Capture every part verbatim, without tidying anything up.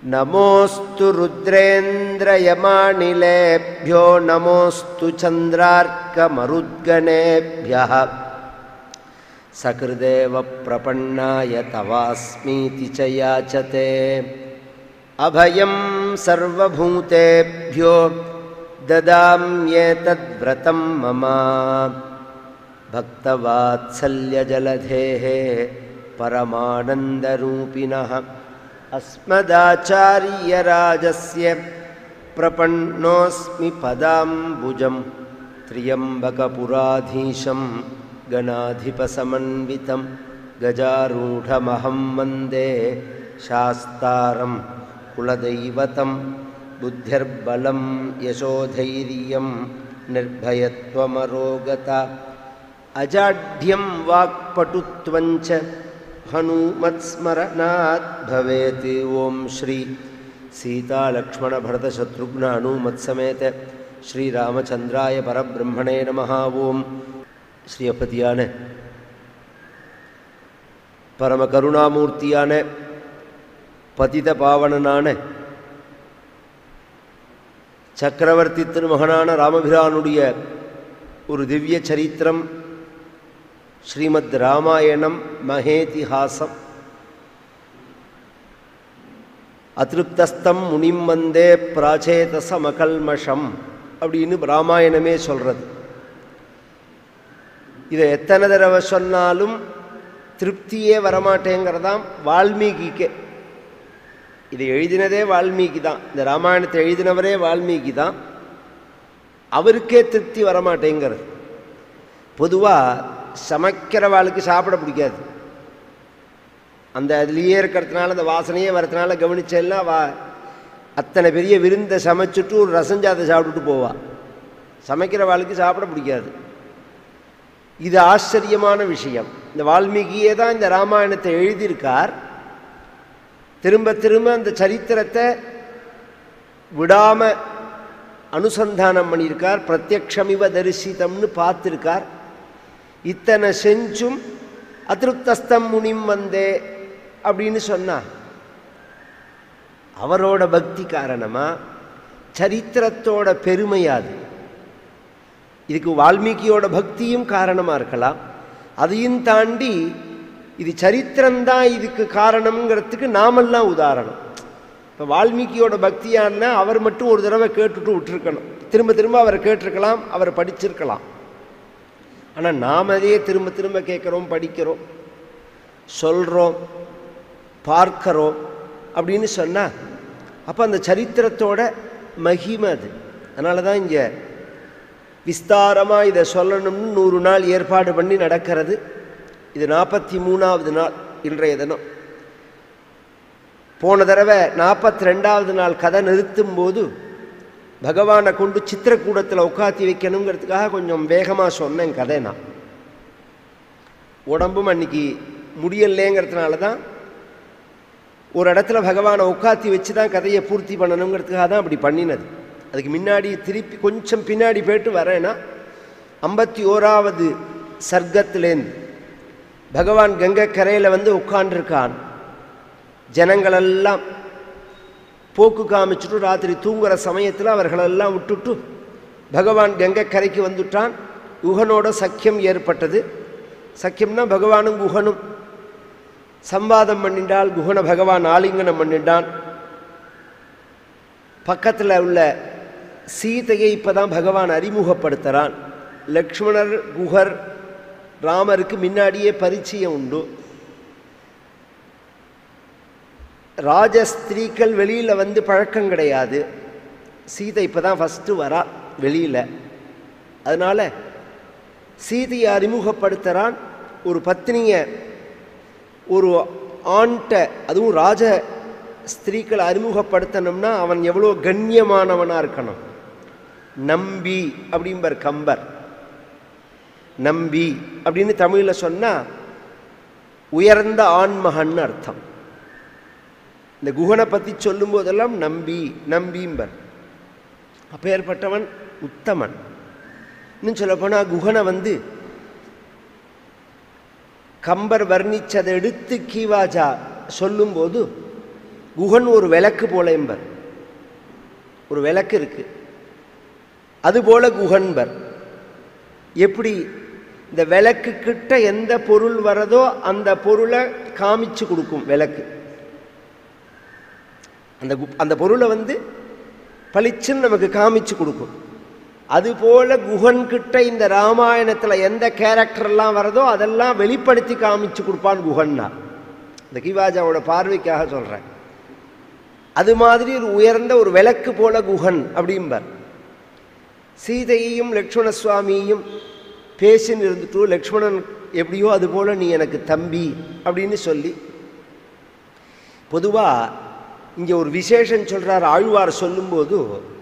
நமோஸ்து ருத்ரேந்திரயமானிலேப்யோ நமோஸ்து சந்திரார்க்கமருத்கணேப்யः சக்ருதேவ பிரபன்னாய தவாஸ்மீதி ச யாச்சதே அபயம் சர்வபூதேப்யோ ததாம்யேதத்வ்ரதம் மம பக்தவாத்சல்யஜலதேஹ பரமானந்தரூபிணः अस्मदाचार्यराजस्य प्रपन्नोऽस्मि पदाम्बुजं त्र्यम्बकपुराधीशं गणाधिपसमन्वितं गजारूढमहं वन्दे शास्तारं कुलदैवतं बुद्धिर्बलं यशोधैर्यं निर्भयत्वमरोगता अजाड्यं वाक्पटुत्वञ्च हनुमत्स्मरणात् भवेत्। ओम श्री सीता लक्ष्मण भरत शत्रुघ्न हनुमत् समेत श्री रामचंद्राय परब्रह्मणे नमः। ओम श्री अपतियान परम करुणामूर्तियान पतित पावननान चक्रवर्ती तिरुमगनान रामபிரானுடைய ஒரு திவ்ய சரித்திரம் ஸ்ரீமத் ராமாயணம் மகேதிஹாசம். அதிருப்தஸ்தம் முனிம் வந்தே பிராச்சேதசமகல்மஷம் அப்படின்னு ராமாயணமே சொல்கிறது. இதை எத்தனை தடவை சொன்னாலும் திருப்தியே வரமாட்டேங்கிறதாம் வால்மீகிக்கே. இதை எழுதினதே வால்மீகி தான், இந்த ராமாயணத்தை எழுதினவரே வால்மீகி தான். அவருக்கே திருப்தி வரமாட்டேங்கிறது. பொதுவாக சமைக்கிறவாளுக்கு சாப்பிட பிடிக்காது. அந்த அதுலேயே இருக்கிறதுனால அந்த வாசனையே வரதுனால கவனிச்செல்லாம் வா அத்தனை பெரிய விருந்தை சமைச்சிட்டு ஒரு ரசஞ்சாதை சாப்பிட்டுட்டு போவா. சமைக்கிறவாளுக்கு சாப்பிட பிடிக்காது. இது ஆச்சரியமான விஷயம். இந்த வால்மீகியே தான் இந்த ராமாயணத்தை எழுதியிருக்கார். திரும்ப திரும்ப அந்த சரித்திரத்தை விடாமல் அனுசந்தானம் பண்ணியிருக்கார். பிரத்யக்ஷமிவ தரிசிதம்னு பார்த்துருக்கார். இத்தனை செஞ்சும் அதிருப்தஸ்தம் முனிம் வந்தே அப்படின்னு சொன்னார். அவரோட பக்தி காரணமாக சரித்திரத்தோட பெருமையாது. இதுக்கு வால்மீகியோட பக்தியும் காரணமாக இருக்கலாம். அதையும் தாண்டி இது சரித்திரம்தான் இதுக்கு காரணம்ங்கிறதுக்கு நாமெல்லாம் உதாரணம். இப்போ வால்மீகியோட பக்தியானா அவர் மட்டும் ஒரு தடவை கேட்டுட்டு விட்டுருக்கணும். திரும்ப திரும்ப அவரை கேட்டிருக்கலாம், அவரை படிச்சிருக்கலாம். ஆனால் நாம் அதையே திரும்ப திரும்ப கேட்குறோம், படிக்கிறோம், சொல்கிறோம், பார்க்கிறோம் அப்படின்னு சொன்னால் அப்போ அந்த சரித்திரத்தோட மகிமை அது. அதனால தான் இங்கே விஸ்தாரமாக இதை சொல்லணும்னு நூறு நாள் ஏற்பாடு பண்ணி நடக்கிறது. இது நாற்பத்தி மூணாவது நாள் இன்றைய தினம். போன தடவை நாற்பத்தி ரெண்டாவது நாள் கதை நிறுத்தும் போது பகவானை கொண்டு சித்திரக்கூடத்தில் உட்காத்தி வைக்கணுங்கிறதுக்காக கொஞ்சம் வேகமாக சொன்னேன் கதை. நான் உடம்பும் அன்னைக்கு முடியலேங்கிறதுனால தான் ஒரு இடத்துல பகவானை உட்காத்தி வச்சு தான் கதையை பூர்த்தி பண்ணணுங்கிறதுக்காக தான் அப்படி பண்ணினது. அதுக்கு முன்னாடி திருப்பி கொஞ்சம் பின்னாடி போய்ட்டு வரேன்னா ஐம்பத்தி ஓராவது சர்க்கத்திலேருந்து பகவான் கங்கை கரையில் வந்து உட்காண்டிருக்கான். ஜனங்களெல்லாம் போக்கு காமிச்சுட்டு ராத்திரி தூங்குகிற சமயத்தில் அவர்களெல்லாம் விட்டுட்டு பகவான் கங்கை கரைக்கு வந்துட்டான். குஹனோட சக்கியம் ஏற்பட்டது. சக்கியம்னா பகவானும் குஹனும் சம்வாதம் பண்ணிட்டால் குஹன பகவான் ஆலிங்கனம் பண்ணிட்டான். பக்கத்தில் உள்ள சீதையை இப்போ தான் பகவான் அறிமுகப்படுத்துகிறான். லக்ஷ்மணர் குஹர் ராமருக்கு முன்னாடியே பரிச்சயம் உண்டு. ராஜஸ்திரீக்கள் வெளியில் வந்து பழக்கம் கிடையாது. சீதை இப்போ தான் ஃபஸ்ட்டு வரா வெளியில். அதனால் சீதையை அறிமுகப்படுத்துகிறான். ஒரு பத்னியை ஒரு ஆண்ட அதுவும் ராஜ ஸ்திரீக்களை அறிமுகப்படுத்தணும்னா அவன் எவ்வளோ கண்ணியமானவனாக இருக்கணும். நம்பி அப்படிம்பர் கம்பர். நம்பி அப்படின்னு தமிழில் சொன்னால் உயர்ந்த ஆண்மகன் அர்த்தம். இந்த குஹனை பற்றி சொல்லும் போதெல்லாம் நம்பி நம்பிம்பர். அப்பேற்பட்டவன் உத்தமன். இன்னும் சொல்லப்போனால் குஹனை வந்து கம்பர் வர்ணிச்சதை எடுத்து கீவாஜா சொல்லும்போது குஹன் ஒரு விளக்கு போல என்பர். ஒரு விளக்கு இருக்கு, அதுபோல குஹன்பர். எப்படி இந்த விளக்கு கிட்ட எந்த பொருள் வரதோ அந்த பொருளை காமிச்சு கொடுக்கும் விளக்கு. அந்த அந்த பொருளை வந்து பளிச்சுன்னு நமக்கு காமிச்சு கொடுக்கும். அதுபோல குஹன் கிட்ட இந்த ராமாயணத்தில் எந்த கேரக்டர்லாம் வரதோ அதெல்லாம் வெளிப்படுத்தி காமிச்சு கொடுப்பான் குஹன்னா. இந்த கிவாஜாவோட பார்வைக்காக சொல்கிறேன். அது மாதிரி ஒரு உயர்ந்த ஒரு விளக்கு போல குஹன் அப்படிம்பார். சீதையையும் லக்ஷ்மண சுவாமியையும் பேசின்னு இருந்துட்டு லக்ஷ்மணன் எப்படியோ அதுபோல் நீ எனக்கு தம்பி அப்படின்னு சொல்லி, பொதுவாக இங்கே ஒரு விசேஷம் சொல்கிறார் ஆழ்வார் சொல்லும்போது,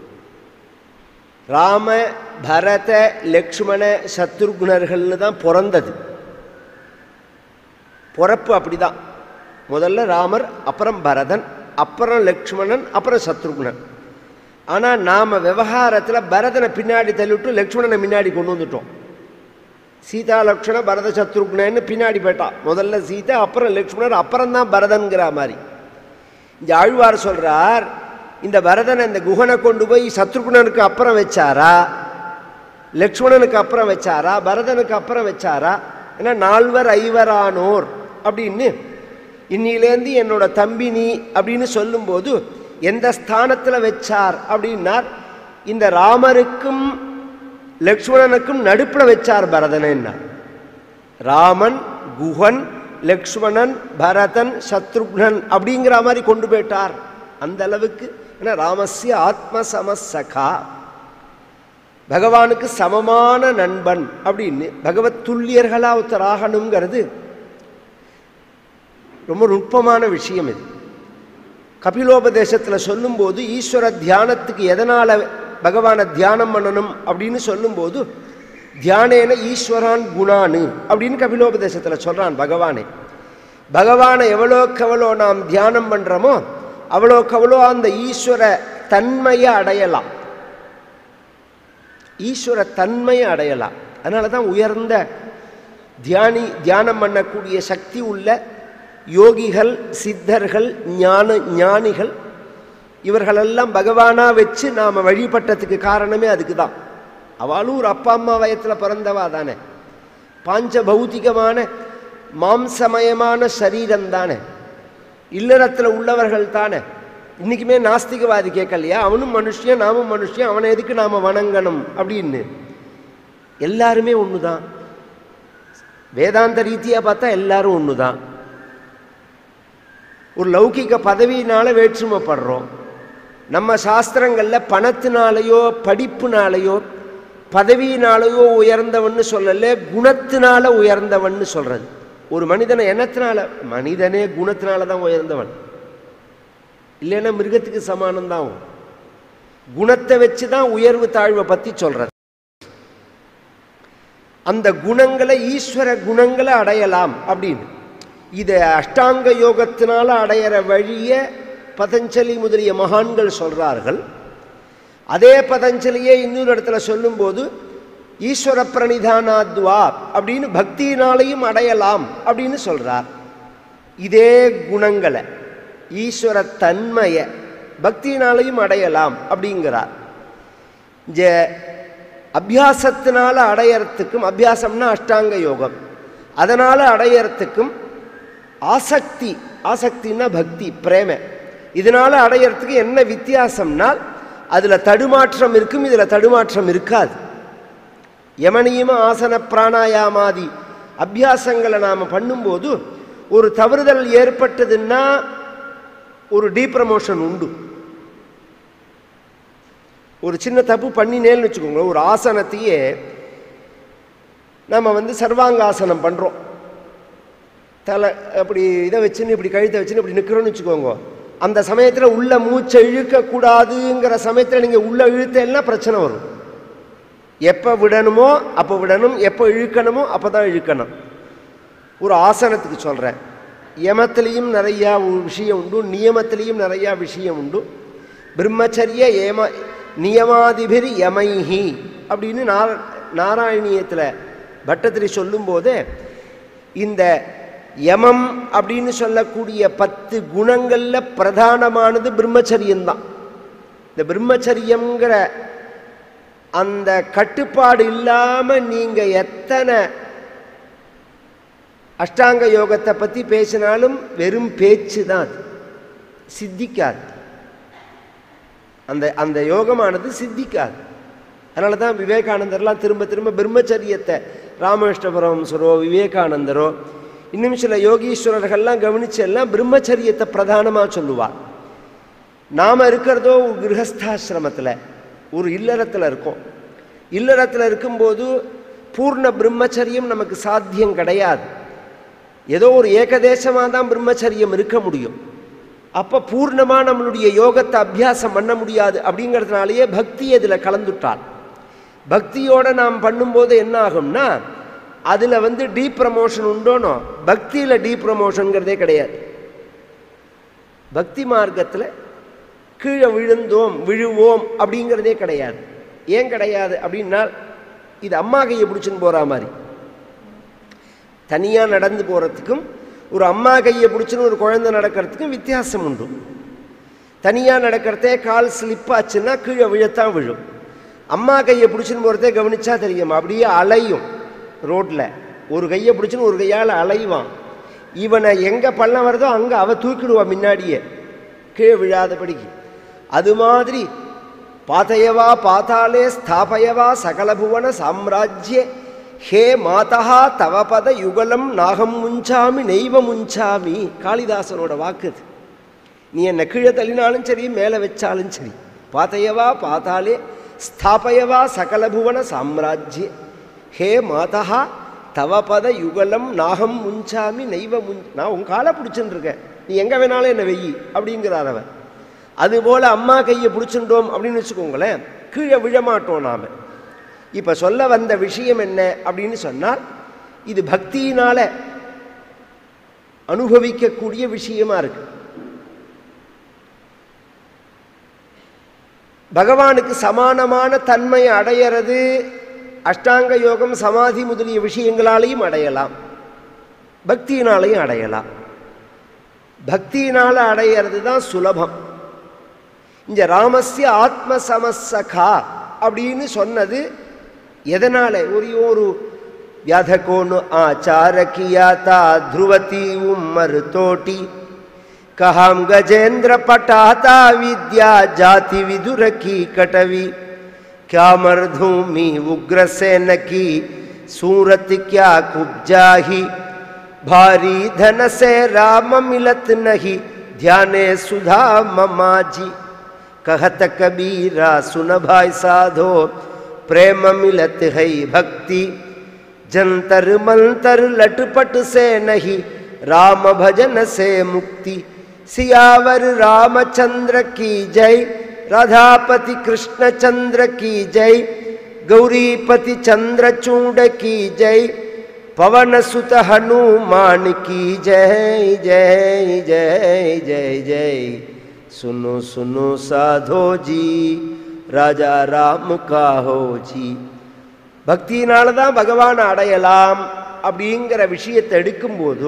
ராம பரத லக்ஷ்மண சத்ருக்னர்கள்னு தான் பிறந்தது. பிறப்பு அப்படி தான். முதல்ல ராமர், அப்புறம் பரதன், அப்புறம் லக்ஷ்மணன், அப்புறம் சத்ருக்னன். ஆனால் நாம் விவகாரத்தில் பரதனை பின்னாடி தள்ளிவிட்டு லக்ஷ்மணனை முன்னாடி கொண்டு வந்துட்டோம். சீதா லக்ஷ்மண பரத சத்ருக்னன்னு பின்னாடி போயிட்டான். முதல்ல சீதா, அப்புறம் லக்ஷ்மணர், அப்புறம் தான் பரதன்கிற மாதிரி. இந்த ஆழ்வார் சொல்கிறார், இந்த பரதனை இந்த குஹனை கொண்டு போய் சத்ருக்னனுக்கு அப்புறம் வச்சாரா, லக்ஷ்மணனுக்கு அப்புறம் வச்சாரா, பரதனுக்கு அப்புறம் வச்சாரா? ஏன்னா நால்வர் ஐவரானோர் அப்படின்னு இன்னிலேருந்து என்னோட தம்பி நீ அப்படின்னு சொல்லும்போது எந்த ஸ்தானத்தில் வச்சார் அப்படின்னார், இந்த ராமருக்கும் லக்ஷ்மணனுக்கும் நடுப்பில் வச்சார் பரதனைன்னார். ராமன், குஹன், லக்ஷ்மணன், பரதன், சத்ருக்னன் அப்படிங்கிற மாதிரி கொண்டு போயிட்டார். அந்த அளவுக்கு. ஏன்னா ராமஸ்ய ஆத்ம சமசகா, பகவானுக்கு சமமான நண்பன் அப்படின்னு. பகவத் துல்லியர்களா ஒருத்தர் ஆகணுங்கிறது ரொம்ப நுட்பமான விஷயம். இது கபிலோபதேசத்தில் சொல்லும்போது ஈஸ்வர தியானத்துக்கு எதனால் பகவானை தியானம் பண்ணணும் அப்படின்னு சொல்லும்போது, தியானேன ஈஸ்வரான் குணானு அப்படின்னு கபிலோபதேசத்தில் சொல்கிறான் பகவானே. பகவானை எவ்வளோக்கெவ்வளோ நாம் தியானம் பண்ணுறோமோ அவ்வளோக்கவ்வளோ அந்த ஈஸ்வர தன்மையை அடையலாம். ஈஸ்வர தன்மையை அடையலாம். அதனால தான் உயர்ந்த தியானி தியானம் பண்ணக்கூடிய சக்தி உள்ள யோகிகள், சித்தர்கள், ஞான ஞானிகள் இவர்களெல்லாம் பகவானா வச்சு நாம் வழிபட்டதுக்கு காரணமே அதுக்கு தான். அவளும் ஒரு அப்பா அம்மா வயத்தில் பிறந்தவா தானே. பாஞ்ச பௌத்திகமான மாம்சமயமான சரீரம் தானே, இல்லறத்தில் உள்ளவர்கள் தானே. இன்றைக்குமே நாஸ்திகவாதி கேட்கலையா, அவனும் மனுஷன் நாமும் மனுஷன், அவனை எதுக்கு நாம் வணங்கணும் அப்படின்னு. எல்லாருமே ஒன்று தான். வேதாந்த ரீதியாக பார்த்தா எல்லாரும் ஒன்று தான். ஒரு லௌகிக பதவியினால வேற்றுமைப்படுறோம். நம்ம சாஸ்திரங்களில் பணத்தினாலேயோ படிப்புனாலேயோ பதவியினாலேயோ உயர்ந்தவன்னு சொல்லலை, குணத்தினால உயர்ந்தவன்னு சொல்கிறது. ஒரு மனிதனை என்னத்தினால? மனிதனே குணத்தினால தான் உயர்ந்தவன், இல்லைன்னா மிருகத்துக்கு சமானம்தான். குணத்தை வச்சு தான் உயர்வு தாழ்வை பற்றி சொல்கிறது. அந்த குணங்களை, ஈஸ்வர குணங்களை அடையலாம் அப்படின்னு. இதை அஷ்டாங்க யோகத்தினால அடையிற வழியை பதஞ்சலி முதலிய மகான்கள் சொல்கிறார்கள். அதே பதஞ்சலியே இன்னொரு இடத்துல சொல்லும்போது ஈஸ்வர பிரணிதானாத்வா அப்படின்னு பக்தியினாலையும் அடையலாம் அப்படின்னு சொல்கிறார். இதே குணங்களை, ஈஸ்வர தன்மையை பக்தியினாலையும் அடையலாம் அப்படிங்கிறார். இந்த அபியாசத்தினால அடையறதுக்கும், அபியாசம்னா அஷ்டாங்க யோகம், அதனால் அடையறதுக்கும் ஆசக்தி, ஆசக்தின்னா பக்தி, பிரேம, இதனால் அடையறதுக்கு என்ன வித்தியாசம்னால் அதில் தடுமாற்றம் இருக்கும், இதில் தடுமாற்றம் இருக்காது. யமனியம ஆசன பிராணாயாமாதி அபியாசங்களை நாம் பண்ணும்போது ஒரு தவறுதல் ஏற்பட்டதுன்னா ஒரு டீப்ரமோஷன் உண்டு. ஒரு சின்ன தப்பு பண்ணினேன்னு வச்சுக்கோங்களேன், ஒரு ஆசனத்தையே நம்ம வந்து சர்வாங்காசனம் பண்ணுறோம், தலை அப்படி இதை வச்சுன்னு இப்படி கழுத்தை வச்சுன்னு இப்படி நிற்கிறோன்னு வச்சுக்கோங்க. அந்த சமயத்தில் உள்ள மூச்சை இழுக்கக்கூடாதுங்கிற சமயத்தில் நீங்கள் உள்ள இழுத்தேன்னா பிரச்சனை வரும். எப்போ விடணுமோ அப்போ விடணும், எப்போ இழுக்கணுமோ அப்போ தான் இழுக்கணும். ஒரு ஆசனத்துக்கு சொல்கிறேன். யமத்திலையும் நிறையா விஷயம் உண்டு, நியமத்திலையும் நிறையா விஷயம் உண்டு. பிரம்மச்சரிய ஏம நியமாதிபிரி யமைஹி அப்படின்னு நார நாராயணியத்தில் பட்டத்திரி சொல்லும்போது இந்த யமம் அப்படின்னு சொல்லக்கூடிய பத்து குணங்கள்ல பிரதானமானது பிரம்மச்சரியம்தான். இந்த பிரம்மச்சரியம்ங்கிற அந்த கட்டுப்பாடு இல்லாம நீங்க எத்தனை அஷ்டாங்க யோகத்தை பத்தி பேசினாலும் வெறும் பேச்சு தான், அது சித்திக்காது. அந்த அந்த யோகமானது சித்திக்காது. அதனால தான் விவேகானந்தர்லாம் திரும்ப திரும்ப பிரம்மச்சரியத்தை, ராமகிருஷ்ண பரமஹம்சரோ விவேகானந்தரோ இன்னும் சில யோகீஸ்வரர்கள்லாம் கவனிச்சு எல்லாம் பிரம்மச்சரியத்தை பிரதானமாக சொல்லுவார். நாம் இருக்கிறதோ ஒரு கிரகஸ்தாசிரமத்தில், ஒரு இல்லறத்தில் இருக்கோம். இல்லறத்தில் இருக்கும்போது பூர்ண பிரம்மச்சரியம் நமக்கு சாத்தியம் கிடையாது. ஏதோ ஒரு ஏகதேசமாக தான் பிரம்மச்சரியம் இருக்க முடியும். அப்போ பூர்ணமாக நம்மளுடைய யோகத்தை அபியாசம் பண்ண முடியாது. அப்படிங்கிறதுனாலேயே பக்தி அதில் கலந்துட்டால், பக்தியோடு நாம் பண்ணும்போது என்ன ஆகும்னா அதில் வந்து டீ ப்ரமோஷன் உண்டோனோ, பக்தியில் டீ ப்ரமோஷனுங்கிறதே கிடையாது. பக்தி மார்க்கத்தில் கீழே விழுந்தோம் விழுவோம் அப்படிங்கிறதே கிடையாது. ஏன் கிடையாது அப்படின்னா, இது அம்மா கையை பிடிச்சின்னு போகிற மாதிரி. தனியாக நடந்து போகிறதுக்கும் ஒரு அம்மா கையை பிடிச்சின்னு ஒரு குழந்தை நடக்கிறதுக்கும் வித்தியாசம் உண்டு. தனியாக நடக்கிறதே கால் ஸ்லிப்பாச்சுன்னா கீழே விழத்தான் விழும். அம்மா கையை பிடிச்சின்னு போகிறதே கவனிச்சா தெரியும், அப்படியே அலையும் ரோட்டில். ஒரு கையை பிடிச்சின்னு ஒரு கையால் அலைவான். இவனை எங்கே பள்ளம் வருதோ அங்கே அவ தூக்கிடுவான் முன்னாடியே, கீழே விழாதபடிக்கு. அது மாதிரி பாதையவா பாத்தாலே ஸ்தாபயவா சகலபுவன சாம்ராஜ்ய ஹே மாதா தவபத யுகலம் நாகம் முஞ்சாமி நெய்வ முஞ்சாமி. காளிதாசனோட வாக்குது. நீ என்னை கீழே தள்ளினாலும் சரி, மேலே வச்சாலும் சரி, பாதையவா பாத்தாலே ஸ்தாபயவா சகலபுவன சாம்ராஜ்ய ஹே மாதா தவபத யுகலம் நாகம் முஞ்சாமி நெய்வ முன். நான் உன் காலை பிடிச்சுன்னு இருக்கேன், நீ எங்கே வேணாலும் என்னை வெயி அப்படிங்கிறார் அவர். அதுபோல் அம்மா கையை பிடிச்சுட்டோம் அப்படின்னு வச்சுக்கோங்களேன், கீழே விழமாட்டோம் நாம். இப்போ சொல்ல வந்த விஷயம் என்ன அப்படின்னு சொன்னால், இது பக்தியினால அனுபவிக்கக்கூடிய விஷயமா இருக்கு. பகவானுக்கு சமானமான தன்மையை அடையிறது அஷ்டாங்க யோகம் சமாதி முதலிய விஷயங்களாலையும் அடையலாம், பக்தியினாலையும் அடையலாம். பக்தியினால அடையிறது தான் சுலபம். இந்த ராமஸ்ய ஆத்ம சமசகா அப்படின்னு சொன்னது எதனால? ஒரு ஒரு வியாதகோனு ஆச்சார கியாதா த்ருவதி உம்மர் தோட்டி கஹாம் கஜேந்திர பட்டாதா வித்யா ஜாதி விதுரகி கட்டவி क्या मर्धूमी उग्रसेन की सूरत क्या कुब्जाही भारी धन से राम मिलत नहीं ध्याने सुधा ममाजी कहत कबीरा सुन भाई साधो प्रेम मिलत है भक्ति जंतर मंतर लटपट से नहीं राम भजन से मुक्ति सियावर रामचंद्र की जय राधापति कृष्णचंद्र की जय गौरीपति चंद्रचूड की जय पवन सुत हनुमान की जय जय जय जय जय सुनो सुनो साधो जी राजा राम का हो जी. பக்தியினால்தான் பகவான் அடையலாம் அப்படிங்கிற விஷயத்தை எடுக்கும்போது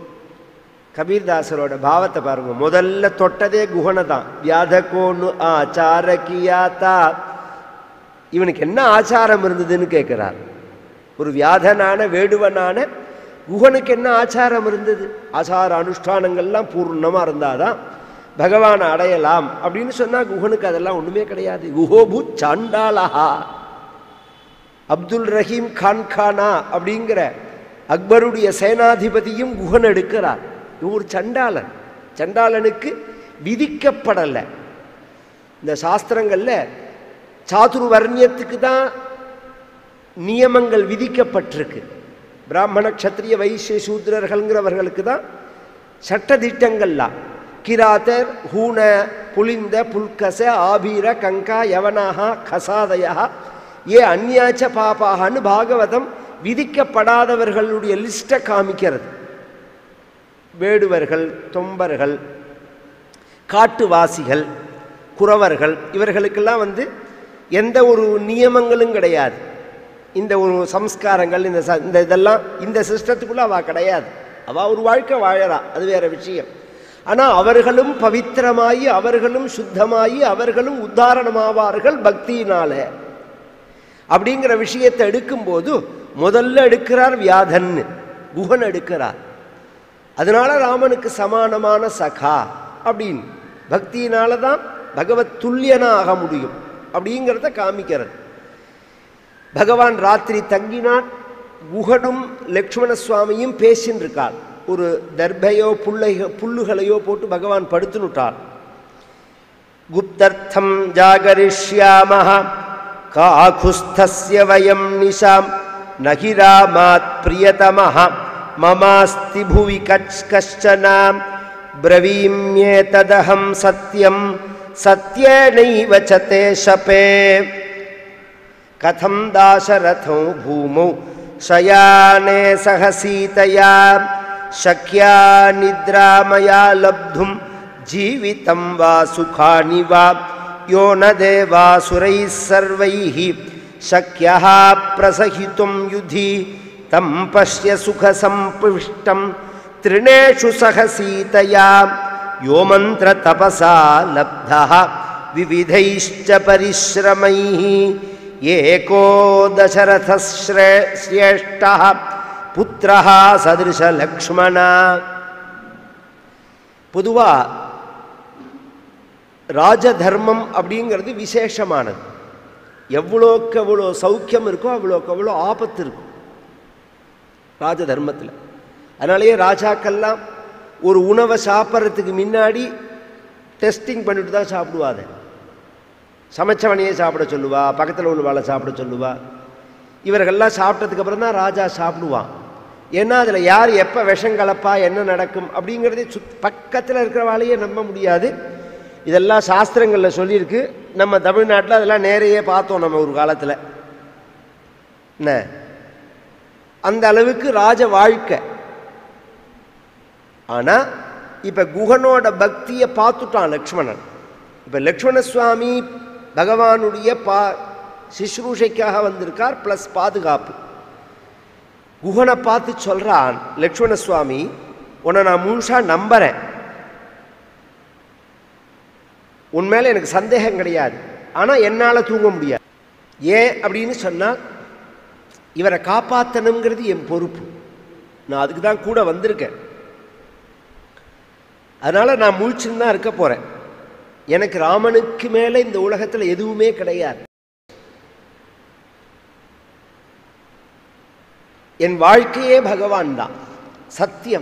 கபீர்தாசரோட பாவத்தை பாருங்க. முதல்ல தொட்டதே குஹனை தான். வியாதகோனு ஆச்சார கியாதா. இவனுக்கு என்ன ஆச்சாரம் இருந்ததுன்னு கேட்கிறார். ஒரு வியாதனான வேடுவனான குஹனுக்கு என்ன ஆச்சாரம் இருந்தது? ஆச்சார அனுஷ்டானங்கள்லாம் பூர்ணமாக இருந்தாதான் பகவானை அடையலாம் அப்படின்னு சொன்னால் குஹனுக்கு அதெல்லாம் ஒன்றுமே கிடையாது. குஹோபு சாண்டாலஹா. அப்துல் ரஹீம் கான்கானா அப்படிங்கிற அக்பருடைய சேனாதிபதியும் குஹன் எடுக்கிறார். ஒரு சண்டாளன். சண்டாளனுக்கு விதிக்கப்படலை. இந்த சாஸ்திரங்களில் சாதுர்வர்ணியத்துக்கு தான் நியமங்கள் விதிக்கப்பட்டிருக்கு. பிராமண க்ஷத்ரிய வைசிய சூத்ரர்கள்ங்கிறவர்களுக்கு தான் சட்டதிட்டங்கள்லாம். கிராத்தர் ஹூண புலிந்த புல்கச ஆபீர கங்கா யவனாக கசாதயா ஏ அந்யாச்ச பாபாகன்னு பாகவதம் விதிக்கப்படாதவர்களுடைய லிஸ்ட்டை காமிக்கிறது. வேடுவர்கள், தொம்பர்கள், காட்டுவாசிகள், குறவர்கள், இவர்களுக்கெல்லாம் வந்து எந்த ஒரு நியமங்களும் கிடையாது. இந்த ஒரு சம்ஸ்காரங்கள் இந்த இந்த இதெல்லாம் இந்த சிஸ்டத்துக்குள்ளே அவள் கிடையாது. அவள் ஒரு வாழ்க்கை வாழறா, அது வேற விஷயம். ஆனால் அவர்களும் பவித்திரமாயி அவர்களும் சுத்தமாயி அவர்களும் உத்தாரணமாவார்கள் பக்தியினால. அப்படிங்கிற விஷயத்தை எடுக்கும்போது முதல்ல எடுக்கிறார் வியாதன், குஹன் எடுக்கிறார். அதனால ராமனுக்கு சமானமான சகா அப்படின்னு பக்தியினால தான் பகவத் துல்லியனா ஆக முடியும் அப்படிங்கிறத காமிக்கிறது. பகவான் ராத்திரி தங்கினான். குஹனும் லக்ஷ்மண சுவாமியும் பேசின்னு இருக்கார். ஒரு தர்பையோ புல்லை புல்லுகளையோ போட்டு பகவான் படுத்துனுட்டார். குப்தர்த்தம் ஜாகரிஷ்யாமஹ காகுஸ்தஸ்ய வயம் நிஷாம் நகிராமாத் பிரியதமஹ மமாஸ்தி புவி கச்சனாம் பிரவீம்யேததஹம் சத்யம் சத்யேனைவ ச தே ஷபே கதம் தாசரதோ பூமௌ சயானே சஹ சீதயா சக்யா நித்ராமயா லப்தும் ஜீவிதம் வா சுகானி வா யோ ந தேவாசுரைः சர்வைः சக்யः பிரசஹிதும் யுதி தம் பஷ்ய சுகசம்பிஷ்டம் த்ரிணேஷு சஹ சீதயா யோ மந்த்ர தபசா லப்தः விவிதைஷ்ச பரிஸ்ரமைः ஏகோ தசரதः ஸ்ரேஷ்டः புத்திரः சதிருஷ லக்ஷ்மணா. பொதுவா ராஜதர்மம் அப்படிங்கிறது விசேஷமானது. எவ்வளோக்கு எவ்வளோ சௌக்கியம் இருக்கோ அவ்வளோக்கு அவ்வளோ ஆபத்து இருக்கும் ராஜதர்மத்தில். அதனாலேயே ராஜாக்கள்லாம் ஒரு உணவை சாப்பிட்றதுக்கு முன்னாடி டெஸ்டிங் பண்ணிட்டு தான் சாப்பிடுவாங்க. சமைச்சவனையே சாப்பிட சொல்லுவா, பக்கத்தில் உள்ளவாளை சாப்பிட சொல்லுவா. இவர்கள்லாம் சாப்பிட்டதுக்கு அப்புறம் தான் ராஜா சாப்பிடுவான். ஏன்னா அதில் யார் எப்போ விஷம் கலப்பா என்ன நடக்கும் அப்படிங்கிறதே சுத் பக்கத்தில் இருக்கிறவாளையே நம்ப முடியாது. இதெல்லாம் சாஸ்திரங்களில் சொல்லியிருக்கு. நம்ம தமிழ்நாட்டில் அதெல்லாம் நேரையே பார்த்தோம் நம்ம ஒரு காலத்தில். என்ன அந்த அளவுக்கு ராஜ வாழ்க்கை. ஆனால் இப்போ குஹனோட பக்தியை பார்த்துட்டான் லக்ஷ்மணன். இப்போ லக்ஷ்மண சுவாமி பகவானுடைய பா சிஸ்ரூஷைக்காக வந்திருக்கார், ப்ளஸ் பாதுகாப்பு. குஹனை பார்த்து சொல்கிறான் லக்ஷ்மண சுவாமி, உன்னை நான் முழுசாக நம்புகிறேன், உன்மேலே எனக்கு சந்தேகம் கிடையாது. ஆனால் என்னால் தூங்க முடியாது. ஏன் அப்படின்னு சொன்னால், இவரை காப்பாற்றணுங்கிறது என் பொறுப்பு. நான் அதுக்கு தான் கூட வந்திருக்கேன். அதனால் நான் முழிச்சுன்னு தான் இருக்க போகிறேன். எனக்கு ராமனுக்கு மேலே இந்த உலகத்தில் எதுவுமே கிடையாது. என் வாழ்க்கையே பகவான் தான், சத்தியம்.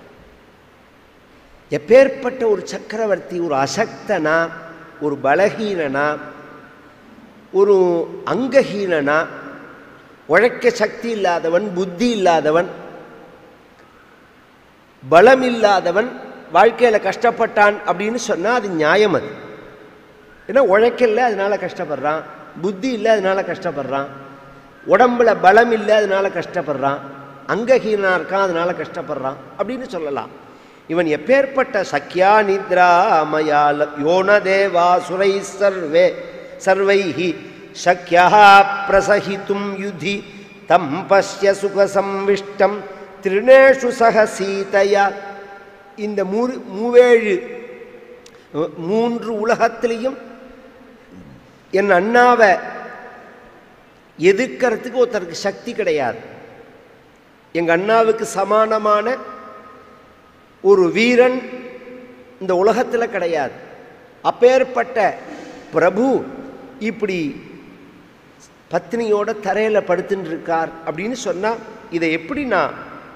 எப்பேற்பட்ட ஒரு சக்கரவர்த்தி, ஒரு அசக்தனா, ஒரு பலஹீனனா, ஒரு அங்கஹீனனா, உழைக்க சக்தி இல்லாதவன், புத்தி இல்லாதவன், பலம் இல்லாதவன் வாழ்க்கையில் கஷ்டப்பட்டான் அப்படின்னு சொன்னால் அது நியாயம். அது ஏன்னா உழைக்கல அதனால கஷ்டப்படுறான், புத்தி இல்லை அதனால கஷ்டப்படுறான், உடம்புல பலம் இல்லை அதனால கஷ்டப்படுறான், அங்கஹீனாக இருக்கான் அதனால கஷ்டப்படுறான் அப்படின்னு சொல்லலாம். இவன் எப்பேற்பட்ட சக்யா நித்ரா மயால யோன தேவா சுரை சர்வே சர்வைஹி சக்யா பிரசஹிதும் யுதி தம் பஷ்ய சுகசம்விஷ்டம் திருநேஷு சக சீதையா. இந்த மூ மூவேழு மூன்று உலகத்திலையும் என் அண்ணாவை எதிர்க்கிறதுக்கு ஒருத்தருக்கு சக்தி கிடையாது. எங்கள் அண்ணாவுக்கு சமானமான ஒரு வீரன் இந்த உலகத்தில் கிடையாது. அப்பேற்பட்ட பிரபு இப்படி பத்னியோட தரையில் படுத்துட்டு இருக்கார் அப்படின்னு சொன்னால் இதை எப்படி நான்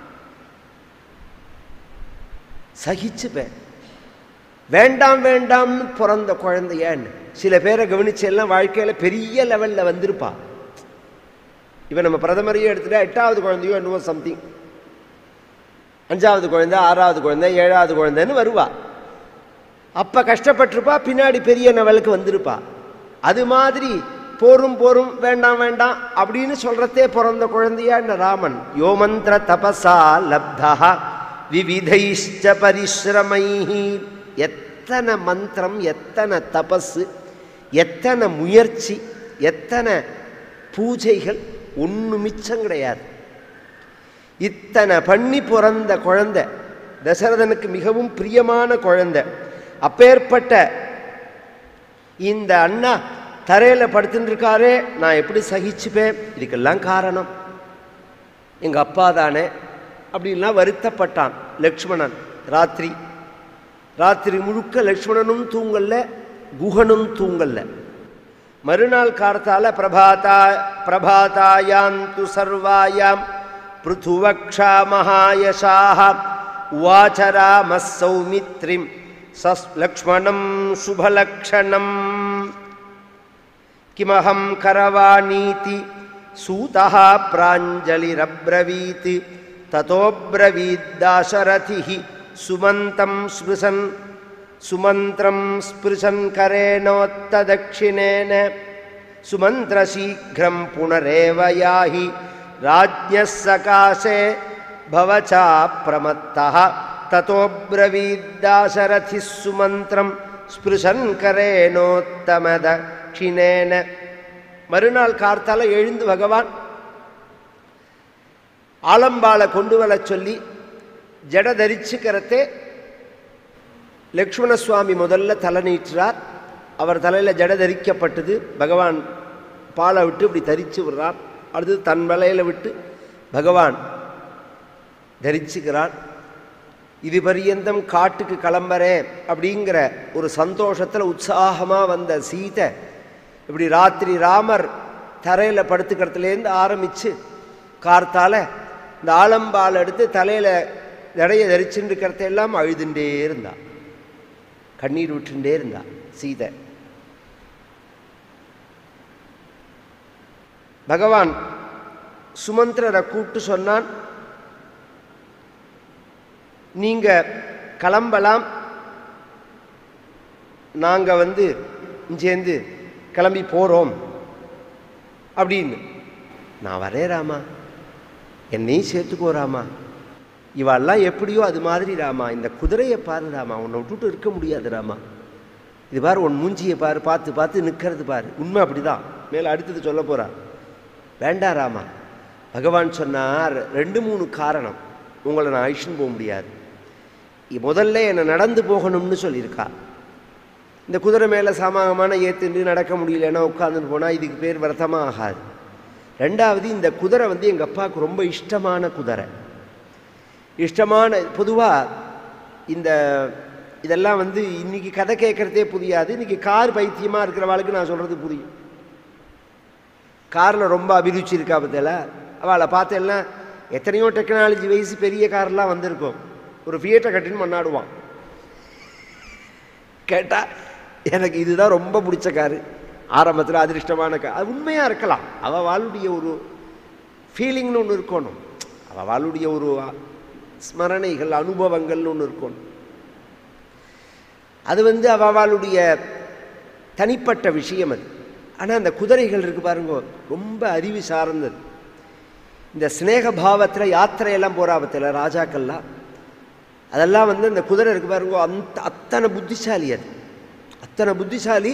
சகிச்சுப்பேன்? வேண்டாம் வேண்டாம்னு பிறந்த குழந்தையான்னு சில பேரை கவனிச்சு எல்லாம் வாழ்க்கையில் பெரிய லெவலில் வந்திருப்பா. இவன் நம்ம பிரதமரையே எடுத்துட்டா எட்டாவது குழந்தையோ என்னவோ சம்திங், அஞ்சாவது குழந்தை, ஆறாவது குழந்தை, ஏழாவது குழந்தைன்னு வருவா. அப்போ கஷ்டப்பட்டிருப்பா, பின்னாடி பெரிய லெவலுக்கு வந்திருப்பா. அது மாதிரி போரும் போரும் வேண்டாம் வேண்டாம் அப்படின்னு சொல்றதே பிறந்த குழந்தையா என்ன ராமன். யோமந்திர தபசா லப்தா விவிதைஷ்ச பரிஸ்ரமைஹி. எத்தனை மந்திரம், எத்தனை தபஸு, எத்தனை முயற்சி, எத்தனை பூஜைகள், ஒன்று மிச்சம் கிடையாது. இத்தனை பண்ணி பிறந்த குழந்தை, தசரதனுக்கு மிகவும் பிரியமான குழந்தை. அப்பேற்பட்ட இந்த அண்ணா தரையில் படுத்துட்டு இருக்காரே, நான் எப்படி சகிச்சுப்பேன்? இதுக்கெல்லாம் காரணம் எங்கள் அப்பா தானே அப்படின்லாம் வருத்தப்பட்டான் லக்ஷ்மணன். ராத்திரி ராத்திரி முழுக்க லக்ஷ்மணனும் தூங்கல்ல, குஹனும் தூங்கல்ல. மறுநாள் கார்த்தால பிரபாதா பிரபாதாயாந்து சர்வாயாம் பிருதுவக்ஷா மகாயசாஹ உவாச ராம சௌமித்ரிம் சஸ் லக்ஷ்மணம் சுபலக்ஷணம் கிமஹம் கரவாணீதி சூதஹ பிராஞ்சலிரப்ரவீத் ததோப்ரவீத் தாசரதிஹி சுமந்தம் ஸ்பிருசன் சுமந்திரம் ஸ்பிருசன் கரேணோத்ததக்ஷிணேன சுமந்திர சீக்கிரம் புனரேவ யாஹி ராஜ்ஞஸ் சகாசே பவசா பிரமத்தஹ ததோப்ரவீத் தாசரதி சுமந்திரம் ஸ்பிருசன் கரேணோத்தமதக்ஷிணேன. மறுநாள் கார்த்தால எழுந்து பகவான் ஆலம்பாளை கொண்டு வர சொல்லி ஜட தரிச்சுக்கிறதே லக்ஷ்மண சுவாமி முதல்ல தலை நீட்டுறார். அவர் தலையில் ஜட தரிக்கப்பட்டது. பகவான் பாலை விட்டு இப்படி தரிச்சு விடுறார். அடுத்தது தன் வலையில் விட்டு பகவான் தரிச்சுக்கிறார். இது பரியந்தம் காட்டுக்கு கிளம்புறேன் அப்படிங்கிற ஒரு சந்தோஷத்தில் உற்சாகமாக வந்த சீதை இப்படி ராத்திரி ராமர் தரையில் படுத்துக்கிறதுலேருந்து ஆரம்பித்து கார்த்தால இந்த ஆலம்பால் எடுத்து தலையில் ஜடையை தரிச்சுட்டு இருக்கிறதையெல்லாம் அழுதுண்டே இருந்தா, கண்ணீர் விட்டுண்டே இருந்தா சீதை. பகவான் சுமந்திரரை கூப்பிட்டு சொன்னான், நீங்க கிளம்பலாம், நாங்க வந்து இங்கேருந்து கிளம்பி போறோம் அப்படின்னு. நான் வரேன் ராமா, என்னையும் சேர்த்துக்கோ ராமா, இவெல்லாம் எப்படியோ அது மாதிரி ராமா, இந்த குதிரையை பாரு ராமா, உன்னை விட்டுட்டு இருக்க முடியாது ராமா, இது பாரு உன் மூஞ்சியை பாரு, பார்த்து பார்த்து நிற்கிறது பாரு, உண்மை அப்படிதான். மேலே அடுத்தது சொல்ல போறார். வேண்டாம் ராமா. பகவான் சொன்னார், ரெண்டு மூணு காரணம் உங்களை நான் அழிச்சுன்னு போக முடியாது. முதல்ல என்னை நடந்து போகணும்னு சொல்லியிருக்கா. இந்த குதிரை மேலே சாமாகமான ஏற்றுண்டு நடக்க முடியலன்னா உட்காந்துன்னு போனால் இதுக்கு பேர் விரதமாக ஆகாது. ரெண்டாவது, இந்த குதிரை வந்து எங்கள் அப்பாவுக்கு ரொம்ப இஷ்டமான குதிரை. இஷ்டமான பொதுவாக இந்த இதெல்லாம் வந்து இன்றைக்கி கதை கேட்குறதே புரியாது. இன்றைக்கி கார் பைத்தியமாக இருக்கிறவாளுக்கு நான் சொல்கிறது புரியும். காரில் ரொம்ப அபிருச்சி இருக்கா பற்றில அவளை பார்த்தெல்லாம் எத்தனையோ டெக்னாலஜி வயசு பெரிய கார்லாம் வந்திருக்கும். ஒரு ஃபியேட்டை கட்டின்னு மண்ணாடுவான். கேட்டால் எனக்கு இதுதான் ரொம்ப பிடிச்ச காரு, ஆரம்பத்தில் அதிர்ஷ்டமான கார். அது உண்மையாக இருக்கலாம். அவள் வாளுடைய ஒரு ஃபீலிங்னு ஒன்று இருக்கணும், அவள் வாளுடைய ஒரு ஸ்மரணைகள் அனுபவங்கள்னு ஒன்று இருக்கணும். அது வந்து அவளுடைய தனிப்பட்ட விஷயம் அது. ஆனால் அந்த குதிரைகள் இருக்கு பாருங்க, ரொம்ப அறிவு சார்ந்தது. இந்த ஸ்நேக பாவத்தில் யாத்திரையெல்லாம் போராபத்தில் ராஜாக்கள்லாம் அதெல்லாம் வந்து அந்த குதிரை இருக்கு பாருங்க, அந்த அத்தனை புத்திசாலி. அது அத்தனை புத்திசாலி.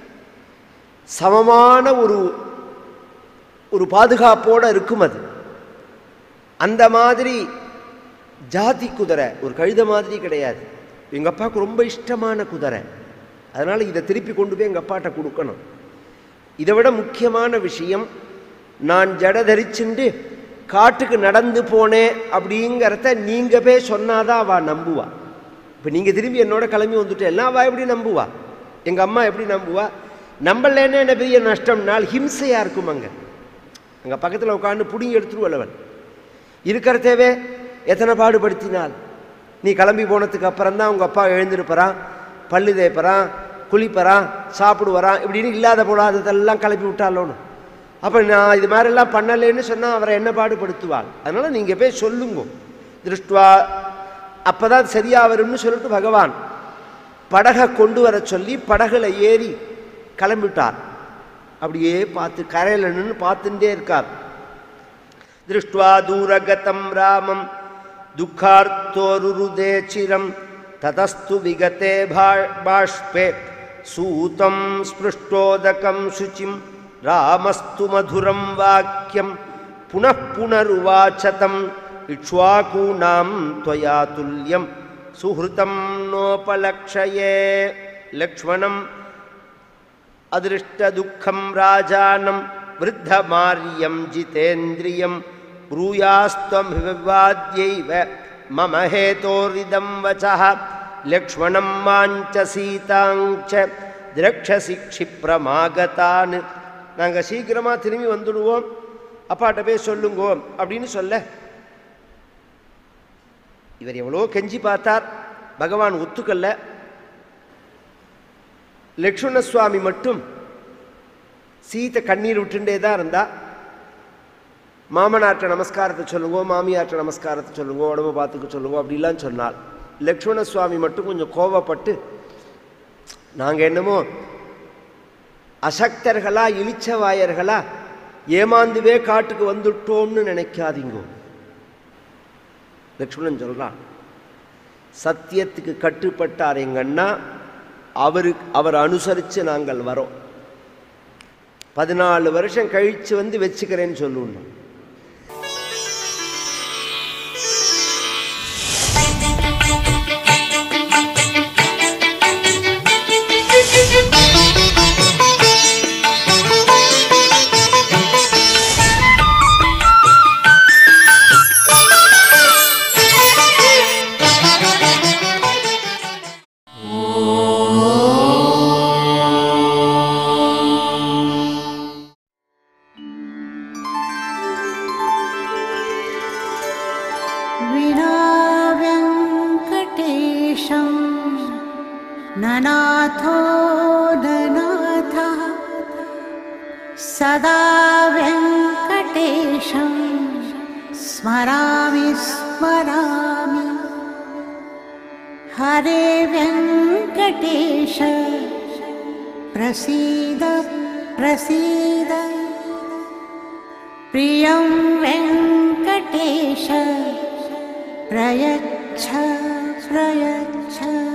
சமமான ஒரு ஒரு பாதுகாப்போடு இருக்கும் அது. அந்த மாதிரி ஜாதி குதிரை, ஒரு கழுத மாதிரி கிடையாது. எங்கள் அப்பாவுக்கு ரொம்ப இஷ்டமான குதிரை. அதனால் இதை திருப்பி கொண்டு போய் எங்கள் அப்பாட்ட கொடுக்கணும். இதை விட முக்கியமான விஷயம், நான் ஜட தரிச்சுண்டு காட்டுக்கு நடந்து போனேன் அப்படிங்கிறத நீங்கள் போய் சொன்னாதான் அவள் நம்புவா. இப்போ நீங்கள் திரும்பி என்னோட கிளம்பி வந்துட்டு எல்லாம் அவள் எப்படி நம்புவா? எங்கள் அம்மா எப்படி நம்புவா? நம்பலேன்னு என்ன பெரிய நஷ்டம்னால் ஹிம்சையாக இருக்கும். அங்கே அங்கே பக்கத்தில் உட்காந்து பிடிங்கி எடுத்துருவல்லவன் இருக்கிறதேவே எத்தனை பாடுபடுத்தினால். நீ கிளம்பி போனதுக்கு அப்புறம் தான் உங்கள் அப்பா எழுந்திருப்பறான், பல்லு தேய்ப்பறான், குளிப்பறான், சாப்பிடுவறான், இப்படின்னு இல்லாத போடாததெல்லாம் கிளப்பி விட்டாலோன்னு. அப்போ நான் இது மாதிரிலாம் பண்ணலேன்னு சொன்னால் அவரை என்ன பாடுபடுத்துவாள். அதனால் நீங்கள் போய் சொல்லுங்க திருஷ்டுவா, அப்போ தான் சரியாக வரும்னு சொல்லிட்டு பகவான் படகை கொண்டு வர சொல்லி படகுல ஏறி கிளம்பிட்டார். அப்படியே பார்த்து கரையில் நின்று பார்த்துட்டே இருக்கார். திருஷ்டுவா தூரகதம் ராமம் துக்கார்த்தோருருதே சிரம் ததஸ்து விகதே பாஷ்பே சூதம் ஸ்பிருஷ்டோதகம் சுச்சிம் ராமஸ்து மதுரம் வாக்கியம் புனః புனருவாச்சதம் इक्ष्वाकूणां त्वया तुल्यं सुहृतं नोपलक्षये लक्ष्मणम् अदृष्टदुःखं राजानं वृद्धमार्यं जितेन्द्रियं ब्रूयास्त्वमभिवाद्यैव मम हेतोरिदं वचः लक्ष्मणं माञ्च सीताञ्च द्रक्षसि क्षिप्रमागतान् நாங்கள் சீக்கிரமாக திரும்பி வந்துடுவோம், அப்பாட்ட போய் சொல்லுங்கோ அப்படின்னு சொல்ல இவர் எவ்வளோ கெஞ்சி பார்த்தார், பகவான் ஒத்துக்கல்ல. லக்ஷ்மண சுவாமி மட்டும் சீத்தை கண்ணீர் விட்டுண்டே தான் இருந்தா. மாமனாற்ற நமஸ்காரத்தை சொல்லுங்கோ, மாமியாற்ற நமஸ்காரத்தை சொல்லுங்கோ, உடம்பு பார்த்துக்க சொல்லுங்கோ அப்படிலாம் சொன்னாள். லக்ஷ்மண சுவாமி மட்டும் கொஞ்சம் கோபப்பட்டு, நாங்கள் என்னமோ அசக்தர்களா இளிச்சவாயர்களா ஏமாந்துவே காட்டுக்கு வந்துட்டோம்னு நினைக்காதீங்கோ. லக்ஷ்மணன் சொல்றான், சத்தியத்துக்கு கட்டுப்பட்டார் எங்க அண்ணா, அவருக்கு அவர் அனுசரித்து நாங்கள் வரோம். பதினாலு வருஷம் கழித்து வந்து வச்சுக்கிறேன்னு சொல்லுவோம். ननाथो ननाथः सदा वेङ्कटेशं स्मरामि स्मरामि हरे वेङ्कटेश प्रसीद प्रसीद प्रियं वेङ्कटेश प्रयच्छ प्रयच्छ